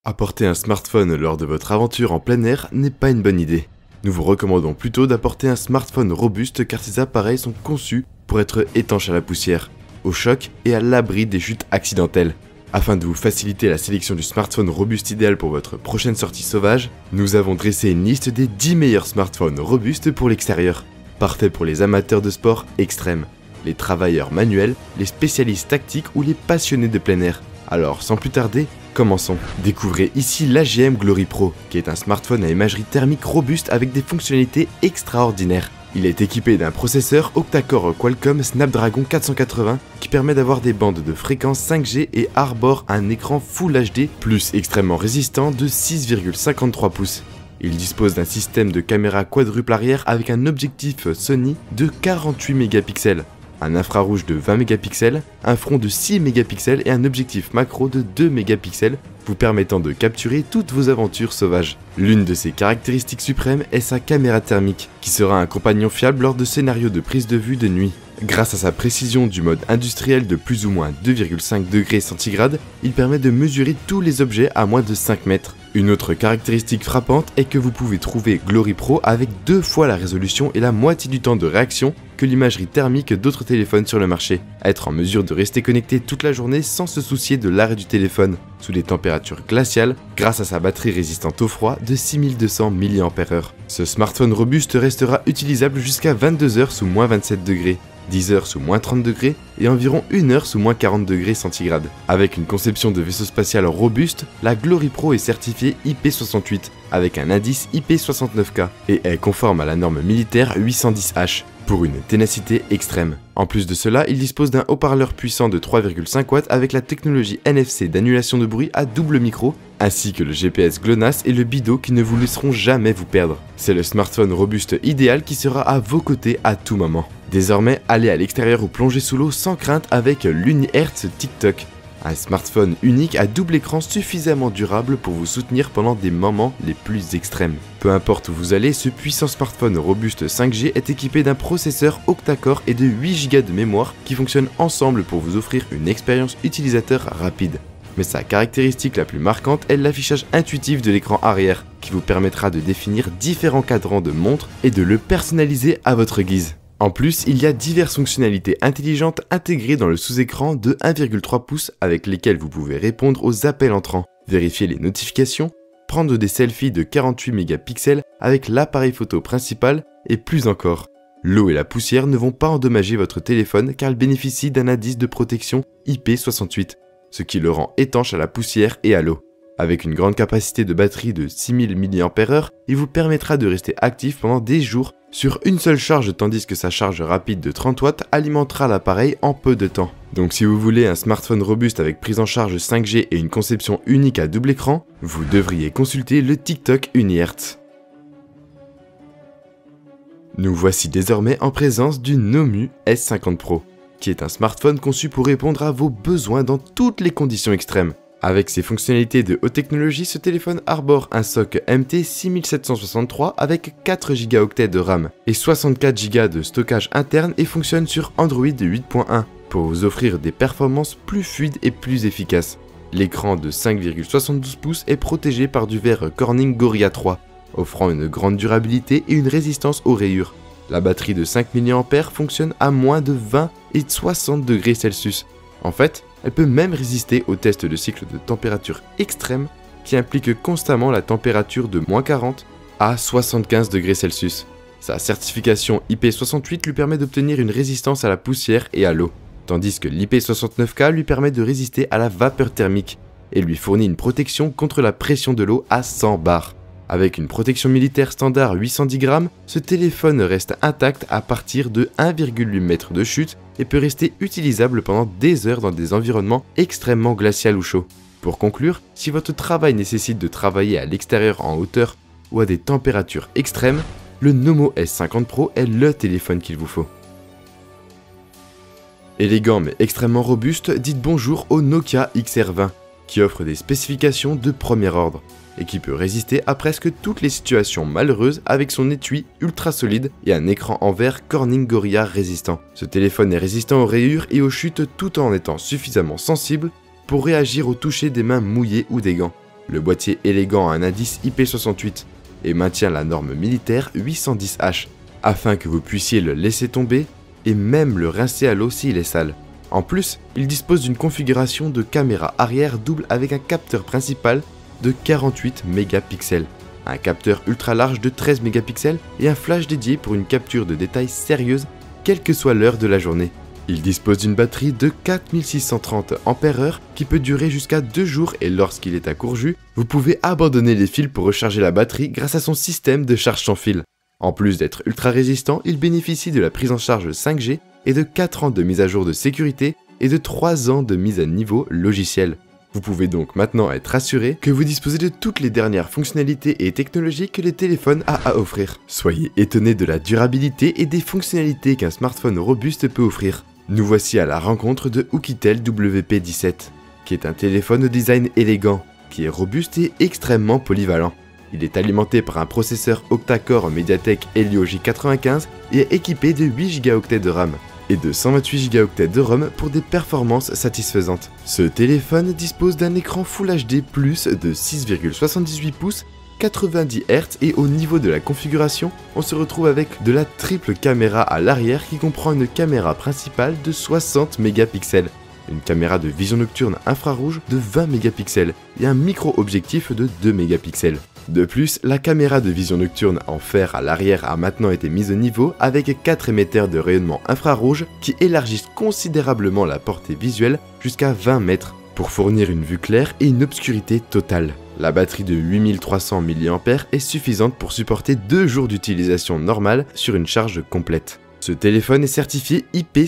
Apporter un smartphone lors de votre aventure en plein air n'est pas une bonne idée. Nous vous recommandons plutôt d'apporter un smartphone robuste car ces appareils sont conçus pour être étanches à la poussière, au choc et à l'abri des chutes accidentelles. Afin de vous faciliter la sélection du smartphone robuste idéal pour votre prochaine sortie sauvage, nous avons dressé une liste des 10 meilleurs smartphones robustes pour l'extérieur. Parfaits pour les amateurs de sport extrême, les travailleurs manuels, les spécialistes tactiques ou les passionnés de plein air. Alors sans plus tarder, commençons. Découvrez ici l'AGM Glory Pro, qui est un smartphone à imagerie thermique robuste avec des fonctionnalités extraordinaires. Il est équipé d'un processeur octa-core Qualcomm Snapdragon 480 qui permet d'avoir des bandes de fréquence 5G et arbore un écran Full HD plus extrêmement résistant de 6,53 pouces. Il dispose d'un système de caméra quadruple arrière avec un objectif Sony de 48 mégapixels, un infrarouge de 20 mégapixels, un front de 6 mégapixels et un objectif macro de 2 mégapixels vous permettant de capturer toutes vos aventures sauvages. L'une de ses caractéristiques suprêmes est sa caméra thermique, qui sera un compagnon fiable lors de scénarios de prise de vue de nuit. Grâce à sa précision du mode industriel de plus ou moins 2,5 degrés centigrades, il permet de mesurer tous les objets à moins de 5 mètres. Une autre caractéristique frappante est que vous pouvez trouver Glory Pro avec 2 fois la résolution et la moitié du temps de réaction que l'imagerie thermique d'autres téléphones sur le marché. Être en mesure de rester connecté toute la journée sans se soucier de l'arrêt du téléphone sous des températures glaciales grâce à sa batterie résistante au froid de 6200 mAh. Ce smartphone robuste restera utilisable jusqu'à 22 heures sous moins 27 degrés. 10 heures sous moins 30 degrés et environ 1 heure sous moins 40 degrés centigrades. Avec une conception de vaisseau spatial robuste, la Glory Pro est certifiée IP68 avec un indice IP69K et est conforme à la norme militaire 810H pour une ténacité extrême. En plus de cela, il dispose d'un haut-parleur puissant de 3,5 watts avec la technologie NFC d'annulation de bruit à double micro, ainsi que le GPS GLONASS et le BIDO qui ne vous laisseront jamais vous perdre. C'est le smartphone robuste idéal qui sera à vos côtés à tout moment. Désormais, allez à l'extérieur ou plongez sous l'eau sans crainte avec l'UniHertz TikTok. Un smartphone unique à double écran suffisamment durable pour vous soutenir pendant des moments les plus extrêmes. Peu importe où vous allez, ce puissant smartphone robuste 5G est équipé d'un processeur octa-core et de 8 Go de mémoire qui fonctionnent ensemble pour vous offrir une expérience utilisateur rapide. Mais sa caractéristique la plus marquante est l'affichage intuitif de l'écran arrière, qui vous permettra de définir différents cadrans de montre et de le personnaliser à votre guise. En plus, il y a diverses fonctionnalités intelligentes intégrées dans le sous-écran de 1,3 pouces avec lesquelles vous pouvez répondre aux appels entrants, vérifier les notifications, prendre des selfies de 48 mégapixels avec l'appareil photo principal et plus encore. L'eau et la poussière ne vont pas endommager votre téléphone car il bénéficie d'un indice de protection IP68, ce qui le rend étanche à la poussière et à l'eau. Avec une grande capacité de batterie de 6000 mAh, il vous permettra de rester actif pendant des jours sur une seule charge tandis que sa charge rapide de 30 watts alimentera l'appareil en peu de temps. Donc si vous voulez un smartphone robuste avec prise en charge 5G et une conception unique à double écran, vous devriez consulter le TikTok UniHertz. Nous voici désormais en présence du Nomu S50 Pro, qui est un smartphone conçu pour répondre à vos besoins dans toutes les conditions extrêmes. Avec ses fonctionnalités de haute technologie, ce téléphone arbore un SoC MT 6763 avec 4 Go de RAM et 64 Go de stockage interne et fonctionne sur Android 8.1 pour vous offrir des performances plus fluides et plus efficaces. L'écran de 5,72 pouces est protégé par du verre Corning Gorilla 3, offrant une grande durabilité et une résistance aux rayures. La batterie de 5 mAh fonctionne à moins de 20 et 60 degrés Celsius. En fait, elle peut même résister aux tests de cycle de température extrême qui impliquent constamment la température de moins 40 à 75 degrés Celsius. Sa certification IP68 lui permet d'obtenir une résistance à la poussière et à l'eau, tandis que l'IP69K lui permet de résister à la vapeur thermique et lui fournit une protection contre la pression de l'eau à 100 bars. Avec une protection militaire standard 810 grammes, ce téléphone reste intact à partir de 1,8 m de chute et peut rester utilisable pendant des heures dans des environnements extrêmement glaciaux ou chauds. Pour conclure, si votre travail nécessite de travailler à l'extérieur en hauteur ou à des températures extrêmes, le Nomu S50 Pro est le téléphone qu'il vous faut. Élégant mais extrêmement robuste, dites bonjour au Nokia XR20, qui offre des spécifications de premier ordre et qui peut résister à presque toutes les situations malheureuses avec son étui ultra solide et un écran en verre Corning Gorilla résistant. Ce téléphone est résistant aux rayures et aux chutes tout en étant suffisamment sensible pour réagir au toucher des mains mouillées ou des gants. Le boîtier élégant a un indice IP68 et maintient la norme militaire 810H, afin que vous puissiez le laisser tomber et même le rincer à l'eau s'il est sale. En plus, il dispose d'une configuration de caméra arrière double avec un capteur principal de 48 mégapixels, un capteur ultra large de 13 mégapixels et un flash dédié pour une capture de détails sérieuse, quelle que soit l'heure de la journée. Il dispose d'une batterie de 4630 ampères-heure qui peut durer jusqu'à 2 jours et lorsqu'il est à court jus, vous pouvez abandonner les fils pour recharger la batterie grâce à son système de charge sans fil. En plus d'être ultra résistant, il bénéficie de la prise en charge 5G et de 4 ans de mise à jour de sécurité et de 3 ans de mise à niveau logiciel. Vous pouvez donc maintenant être assuré que vous disposez de toutes les dernières fonctionnalités et technologies que les téléphones a à offrir. Soyez étonnés de la durabilité et des fonctionnalités qu'un smartphone robuste peut offrir. Nous voici à la rencontre de Oukitel WP17, qui est un téléphone au design élégant, qui est robuste et extrêmement polyvalent. Il est alimenté par un processeur octa-core Mediatek Helio J95 et est équipé de 8 Go de RAM et de 128 Go de ROM pour des performances satisfaisantes. Ce téléphone dispose d'un écran Full HD+ de 6,78 pouces, 90 Hz et au niveau de la configuration, on se retrouve avec de la triple caméra à l'arrière qui comprend une caméra principale de 60 mégapixels, une caméra de vision nocturne infrarouge de 20 mégapixels et un micro-objectif de 2 mégapixels. De plus, la caméra de vision nocturne en fer à l'arrière a maintenant été mise au niveau avec 4 émetteurs de rayonnement infrarouge qui élargissent considérablement la portée visuelle jusqu'à 20 mètres pour fournir une vue claire et une obscurité totale. La batterie de 8300 mAh est suffisante pour supporter 2 jours d'utilisation normale sur une charge complète. Ce téléphone est certifié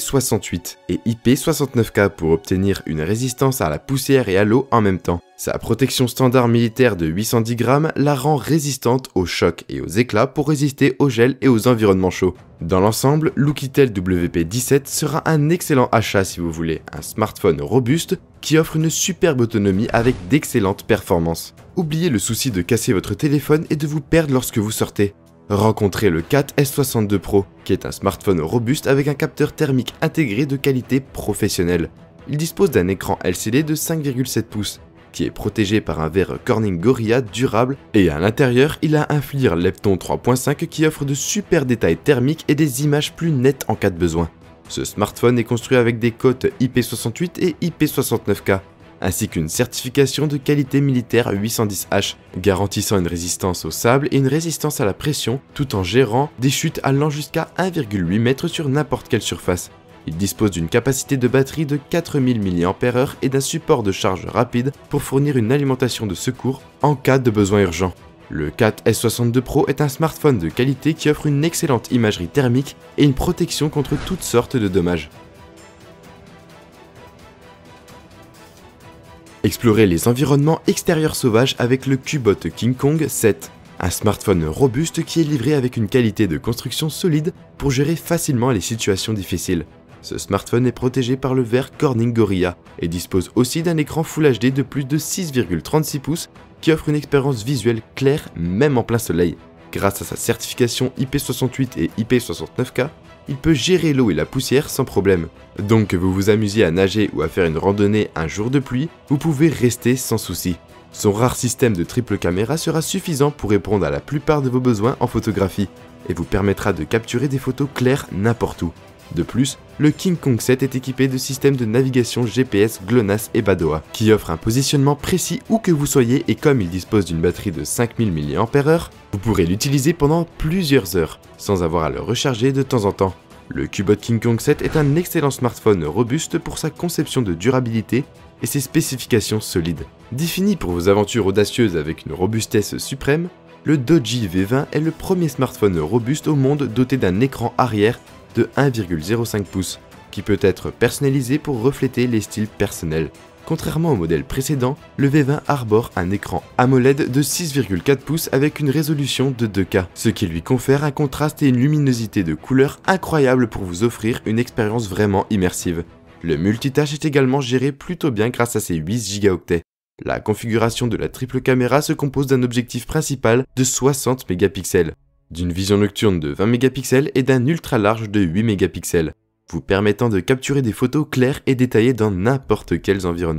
IP68 et IP69K pour obtenir une résistance à la poussière et à l'eau en même temps. Sa protection standard militaire de 810 grammes la rend résistante aux chocs et aux éclats pour résister au gel et aux environnements chauds. Dans l'ensemble, l'Oukitel WP17 sera un excellent achat si vous voulez un smartphone robuste qui offre une superbe autonomie avec d'excellentes performances. Oubliez le souci de casser votre téléphone et de vous perdre lorsque vous sortez. Rencontrez le Cat S62 Pro, qui est un smartphone robuste avec un capteur thermique intégré de qualité professionnelle. Il dispose d'un écran LCD de 5,7 pouces, qui est protégé par un verre Corning Gorilla durable, et à l'intérieur, il a un FLIR Lepton 3.5 qui offre de super détails thermiques et des images plus nettes en cas de besoin. Ce smartphone est construit avec des cotes IP68 et IP69K, ainsi qu'une certification de qualité militaire 810H, garantissant une résistance au sable et une résistance à la pression, tout en gérant des chutes allant jusqu'à 1,8 m sur n'importe quelle surface. Il dispose d'une capacité de batterie de 4000 mAh et d'un support de charge rapide pour fournir une alimentation de secours en cas de besoin urgent. Le Cat S62 Pro est un smartphone de qualité qui offre une excellente imagerie thermique et une protection contre toutes sortes de dommages. Explorez les environnements extérieurs sauvages avec le Cubot King Kong 7, un smartphone robuste qui est livré avec une qualité de construction solide pour gérer facilement les situations difficiles. Ce smartphone est protégé par le verre Corning Gorilla et dispose aussi d'un écran Full HD de plus de 6,36 pouces qui offre une expérience visuelle claire même en plein soleil. Grâce à sa certification IP68 et IP69K, il peut gérer l'eau et la poussière sans problème. Donc que vous vous amusiez à nager ou à faire une randonnée un jour de pluie, vous pouvez rester sans souci. Son rare système de triple caméra sera suffisant pour répondre à la plupart de vos besoins en photographie et vous permettra de capturer des photos claires n'importe où. De plus, le King Kong 7 est équipé de systèmes de navigation GPS GLONASS et Badoa, qui offrent un positionnement précis où que vous soyez et comme il dispose d'une batterie de 5000 mAh, vous pourrez l'utiliser pendant plusieurs heures, sans avoir à le recharger de temps en temps. Le Cubot King Kong 7 est un excellent smartphone robuste pour sa conception de durabilité et ses spécifications solides. Défini pour vos aventures audacieuses avec une robustesse suprême, le Doji V20 est le premier smartphone robuste au monde doté d'un écran arrière de 1,05 pouces, qui peut être personnalisé pour refléter les styles personnels. Contrairement au modèle précédent, le V20 arbore un écran AMOLED de 6,4 pouces avec une résolution de 2K, ce qui lui confère un contraste et une luminosité de couleurs incroyable pour vous offrir une expérience vraiment immersive. Le multitâche est également géré plutôt bien grâce à ses 8 Go. La configuration de la triple caméra se compose d'un objectif principal de 60 mégapixels, d'une vision nocturne de 20 mégapixels et d'un ultra large de 8 mégapixels, vous permettant de capturer des photos claires et détaillées dans n'importe quels environnements.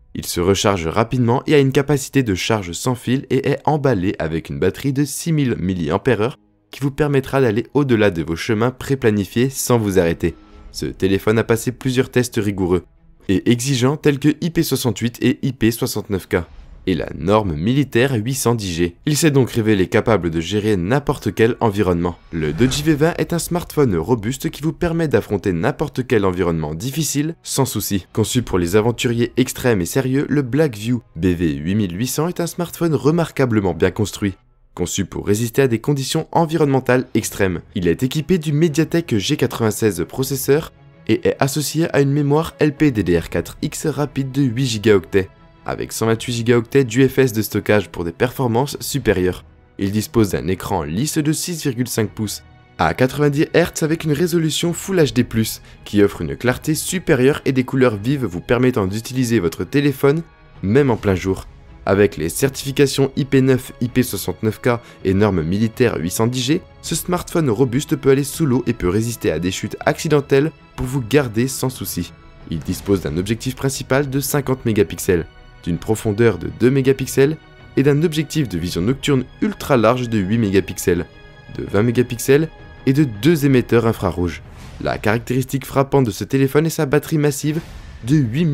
Il se recharge rapidement et a une capacité de charge sans fil et est emballé avec une batterie de 6000 mAh qui vous permettra d'aller au-delà de vos chemins pré-planifiés sans vous arrêter. Ce téléphone a passé plusieurs tests rigoureux et exigeants tels que IP68 et IP69K et la norme militaire 810G. Il s'est donc révélé capable de gérer n'importe quel environnement. Le Doji V20 est un smartphone robuste qui vous permet d'affronter n'importe quel environnement difficile sans souci. Conçu pour les aventuriers extrêmes et sérieux, le Blackview BV8800 est un smartphone remarquablement bien construit. Conçu pour résister à des conditions environnementales extrêmes. Il est équipé du Mediatek G96 processeur et est associé à une mémoire LPDDR4X rapide de 8 Go, avec 128 Go d'UFS de stockage pour des performances supérieures. Il dispose d'un écran lisse de 6,5 pouces à 90 Hz avec une résolution Full HD+, qui offre une clarté supérieure et des couleurs vives vous permettant d'utiliser votre téléphone même en plein jour. Avec les certifications IP9, IP69K et normes militaires 810G, ce smartphone robuste peut aller sous l'eau et peut résister à des chutes accidentelles pour vous garder sans souci. Il dispose d'un objectif principal de 50 mégapixels, d'une profondeur de 2 mégapixels et d'un objectif de vision nocturne ultra large de 8 mégapixels, de 20 mégapixels et de 2 émetteurs infrarouges. La caractéristique frappante de ce téléphone est sa batterie massive de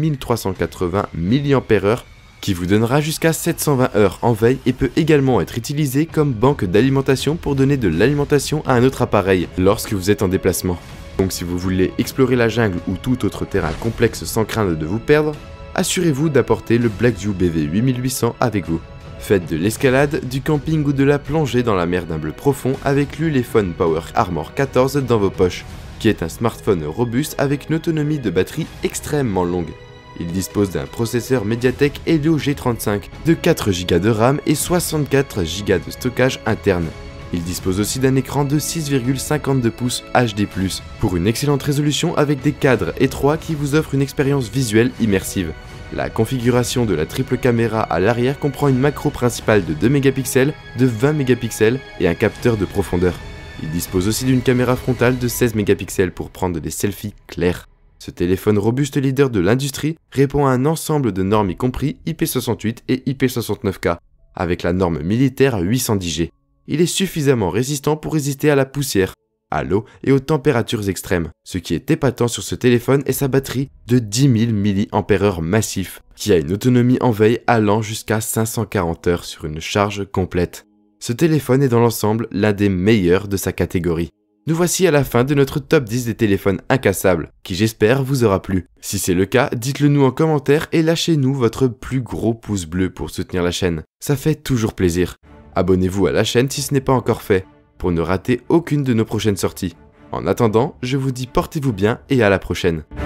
8380 mAh qui vous donnera jusqu'à 720 heures en veille et peut également être utilisé comme banque d'alimentation pour donner de l'alimentation à un autre appareil lorsque vous êtes en déplacement. Donc si vous voulez explorer la jungle ou tout autre terrain complexe sans craindre de vous perdre, assurez-vous d'apporter le Blackview BV8800 avec vous. Faites de l'escalade, du camping ou de la plongée dans la mer d'un bleu profond avec l'Ulefone Power Armor 14 dans vos poches, qui est un smartphone robuste avec une autonomie de batterie extrêmement longue. Il dispose d'un processeur Mediatek Helio G35 de 4 Go de RAM et 64 Go de stockage interne. Il dispose aussi d'un écran de 6,52 pouces HD+, pour une excellente résolution avec des cadres étroits qui vous offrent une expérience visuelle immersive. La configuration de la triple caméra à l'arrière comprend une macro principale de 2 mégapixels, de 20 mégapixels et un capteur de profondeur. Il dispose aussi d'une caméra frontale de 16 mégapixels pour prendre des selfies clairs. Ce téléphone robuste leader de l'industrie répond à un ensemble de normes y compris IP68 et IP69K, avec la norme militaire 810G. Il est suffisamment résistant pour résister à la poussière, à l'eau et aux températures extrêmes. Ce qui est épatant sur ce téléphone est sa batterie de 10 000 mAh massif, qui a une autonomie en veille allant jusqu'à 540 heures sur une charge complète. Ce téléphone est dans l'ensemble l'un des meilleurs de sa catégorie. Nous voici à la fin de notre top 10 des téléphones incassables, qui j'espère vous aura plu. Si c'est le cas, dites-le nous en commentaire et lâchez-nous votre plus gros pouce bleu pour soutenir la chaîne. Ça fait toujours plaisir. Abonnez-vous à la chaîne si ce n'est pas encore fait, pour ne rater aucune de nos prochaines sorties. En attendant, je vous dis portez-vous bien et à la prochaine.